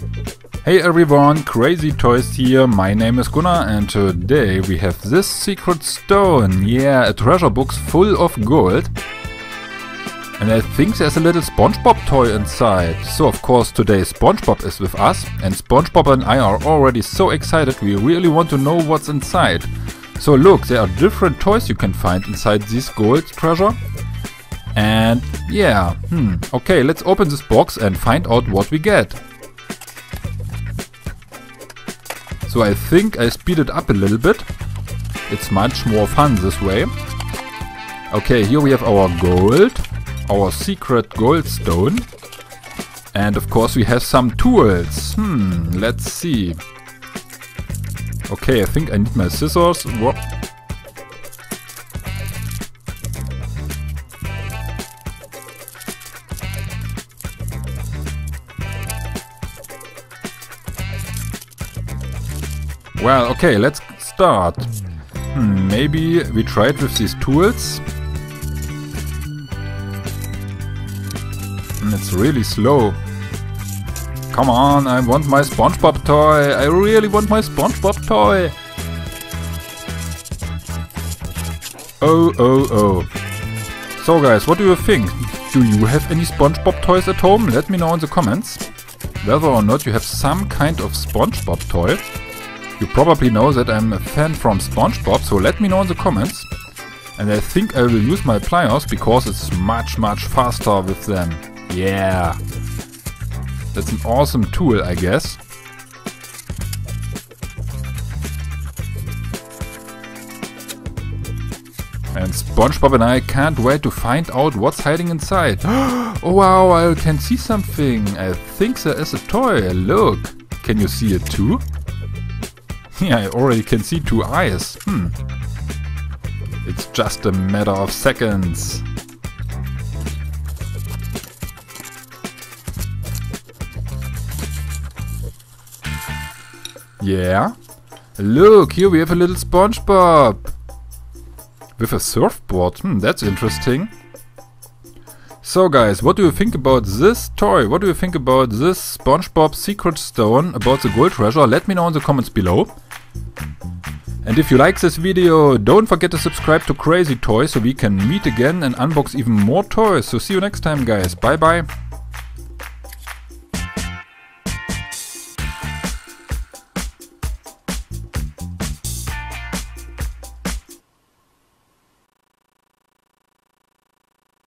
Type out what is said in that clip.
Hey everyone, Crazy Toys here, my name is Gunnar and today we have this secret stone. Yeah, a treasure box full of gold. And I think there's a little SpongeBob toy inside. So of course today SpongeBob is with us and SpongeBob and I are already so excited, we really want to know what's inside. So look, there are different toys you can find inside this gold treasure. And yeah, okay, let's open this box and find out what we get. So I think I speed it up a little bit. It's much more fun this way. Okay, here we have our gold, our secret gold stone. And of course we have some tools. Let's see. Okay, I think I need my scissors. Well, okay, let's start. Maybe we try it with these tools. It's really slow. Come on, I want my SpongeBob toy. I really want my SpongeBob toy. Oh. So guys, what do you think? Do you have any SpongeBob toys at home? Let me know in the comments. Whether or not you have some kind of SpongeBob toy. You probably know that I'm a fan from SpongeBob, so let me know in the comments. And I think I will use my pliers because it's much faster with them. Yeah. That's an awesome tool, I guess. And SpongeBob and I can't wait to find out what's hiding inside. Oh wow, I can see something. I think there is a toy. Look. Can you see it too? Yeah, I already can see two eyes. It's just a matter of seconds. Yeah. Look, here we have a little SpongeBob. With a surfboard. That's interesting. So guys, what do you think about this toy? What do you think about this SpongeBob secret stone, about the gold treasure? Let me know in the comments below. And if you like this video, don't forget to subscribe to Crazy Toys so we can meet again and unbox even more toys. So see you next time guys. Bye bye.